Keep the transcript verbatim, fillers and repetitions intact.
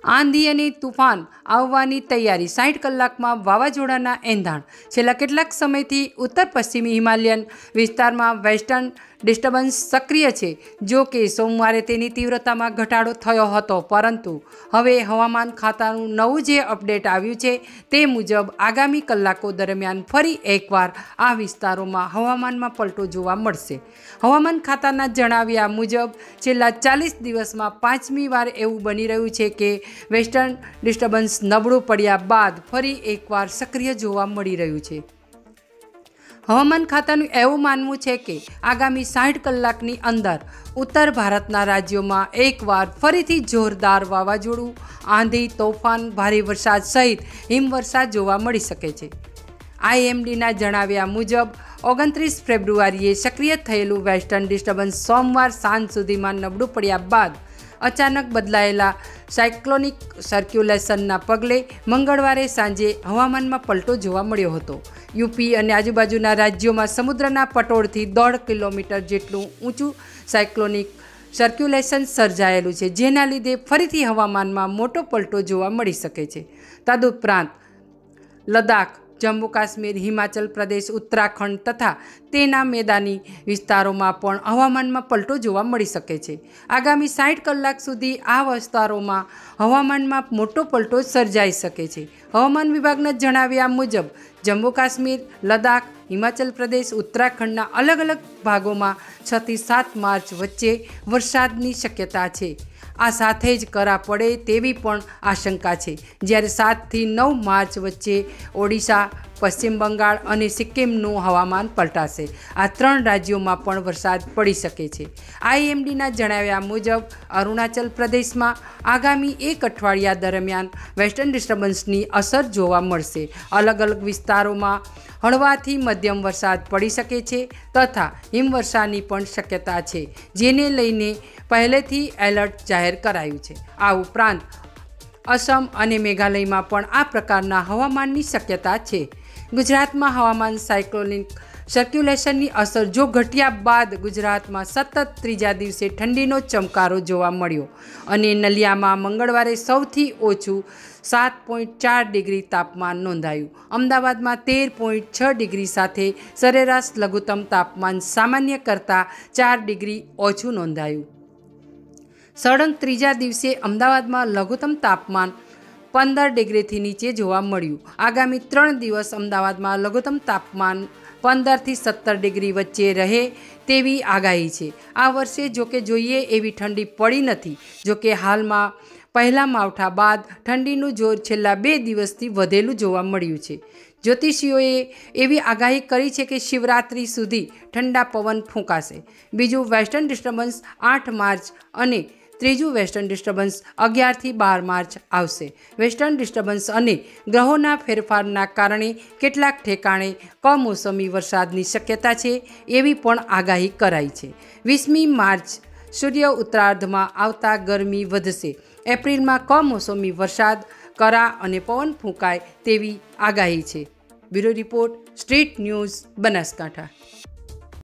આંધી અને તુફાન આવવાની તૈયારી, સાઠ કલાકમાં વાવાઝોડાના એંધાણ. છેલ્લા કેટલાક સમયથી ઉત્તર પશ્ચિમી હિમાલયન વિસ્તારમાં વેસ્ટર્ન ડિસ્ટર્બન્સ સક્રિય છે. જો કે સોમવારે તેની તીવ્રતામાં ઘટાડો થયો હતો, પરંતુ હવે હવામાન ખાતાનું નવું જે અપડેટ આવ્યું છે તે મુજબ આગામી કલાકો દરમિયાન ફરી એકવાર આ વિસ્તારોમાં હવામાનમાં પલટો જોવા મળશે. હવામાન ખાતાના જણાવ્યા મુજબ છેલ્લા ચાલીસ દિવસમાં પાંચમી વાર એવું બની રહ્યું છે કે વેસ્ટર્ન ડિસ્ટર્બન્સ નબળું પડ્યા બાદ ફરી એકવાર સક્રિય જોવા મળી રહ્યું છે. હવામાન ખાતાનું એવું માનવું છે કે આગામી સાઠ કલાકની અંદર ઉત્તર ભારતના રાજ્યોમાં એકવાર ફરીથી જોરદાર વાવાઝોડું, આંધી, તોફાન, ભારે વરસાદ સહિત હિમવર્ષા જોવા મળી શકે છે. આઈએમડીના જણાવ્યા મુજબ ઓગણત્રીસ ફેબ્રુઆરીએ સક્રિય થયેલું વેસ્ટર્ન ડિસ્ટર્બન્સ સોમવાર સાંજ સુધીમાં નબળું પડ્યા બાદ અચાનક બદલાયેલા સાયક્લોનિક સર્ક્યુલેશનના પગલે મંગળવારે સાંજે હવામાનમાં પલટો જોવા મળ્યો હતો. યુપી અને આજુબાજુના રાજ્યોમાં સમુદ્રના પટોળથી દોઢ કિલોમીટર જેટલું ઊંચું સાયક્લોનિક સર્ક્યુલેશન સર્જાયેલું છે, જેના લીધે ફરીથી હવામાનમાં મોટો પલટો જોવા મળી શકે છે. તદુપરાંત લદ્દાખ, જમ્મુ કાશ્મીર, હિમાચલ પ્રદેશ, ઉત્તરાખંડ તથા તેના મેદાની વિસ્તારોમાં પણ હવામાનમાં પલટો જોવા મળી શકે છે. આગામી સાઠ કલાક સુધી આ વિસ્તારોમાં હવામાનમાં મોટો પલટો સર્જાઈ શકે છે. હવામાન વિભાગના જણાવ્યા મુજબ જમ્મુ કાશ્મીર, લદ્દાખ, હિમાચલ પ્રદેશ, ઉત્તરાખંડના અલગ અલગ ભાગોમાં છ થી સાત માર્ચ વચ્ચે વરસાદની શક્યતા છે. આ સાથે જ કરા પડે તેવી પણ આશંકા છે. જ્યારે સાતથી નવ માર્ચ વચ્ચે ઓડિશા, પશ્ચિમ બંગાળ અને સિક્કિમનું હવામાન પલટાશે. આ ત્રણ રાજ્યોમાં પણ વરસાદ પડી શકે છે. આઈએમડીના જણાવ્યા મુજબ અરુણાચલ પ્રદેશમાં આગામી એક અઠવાડિયા દરમિયાન વેસ્ટર્ન ડિસ્ટર્બન્સની અસર જોવા મળશે. અલગ અલગ વિસ્તારોમાં હળવાથી મધ્યમ વરસાદ પડી શકે છે તથા હિમવર્ષાની પણ શક્યતા છે, જેને લઈને પહેલેથી એલર્ટ જાહેર કરાયું છે. આ ઉપરાંત અસમ અને મેઘાલયમાં પણ આ પ્રકારના હવામાનની શક્યતા છે. ગુજરાતમાં હવામાન સાયક્લોનિક સર્ક્યુલેશનની અસર જો ઘટ્યા બાદ ગુજરાતમાં સતત ત્રીજા દિવસે ઠંડીનો ચમકારો જોવા મળ્યો અને નલિયામાં મંગળવારે સૌથી ઓછું સાત પોઈન્ટ ચાર ડિગ્રી તાપમાન નોંધાયું. અમદાવાદમાં તેર પોઈન્ટ છ ડિગ્રી સાથે સરેરાશ લઘુત્તમ તાપમાન સામાન્ય કરતાં ચાર ડિગ્રી ઓછું નોંધાયું. સળંગ ત્રીજા દિવસે અમદાવાદમાં લઘુત્તમ તાપમાન પંદર ડિગ્રીથી નીચે જોવા મળ્યું. આગામી ત્રણ દિવસ અમદાવાદમાં લઘુત્તમ તાપમાન પંદરથી સત્તર ડિગ્રી વચ્ચે રહે તેવી આગાહી છે. આ વર્ષે જોકે જોઈએ એવી ઠંડી પડી નથી. જોકે હાલમાં પહેલા માવઠા બાદ ઠંડીનું જોર છેલ્લા બે દિવસથી વધેલું જોવા મળ્યું છે. જ્યોતિષીઓએ એવી આગાહી કરી છે કે શિવરાત્રિ સુધી ઠંડા પવન ફૂંકાશે. બીજું વેસ્ટર્ન ડિસ્ટર્બન્સ આઠ માર્ચ અને ત્રીજું વેસ્ટર્ન ડિસ્ટર્બન્સ અગિયારથી બાર માર્ચ આવશે. વેસ્ટર્ન ડિસ્ટર્બન્સ અને ગ્રહોના ફેરફારના કારણે કેટલાક ઠેકાણે કમોસમી વરસાદની શક્યતા છે એવી પણ આગાહી કરાઈ છે. વીસમી માર્ચ સૂર્ય ઉત્તરાર્ધમાં આવતા ગરમી વધશે. એપ્રિલમાં કમોસમી વરસાદ, કરા અને પવન ફૂંકાય તેવી આગાહી છે. Bureau report, street news, Banaskantha.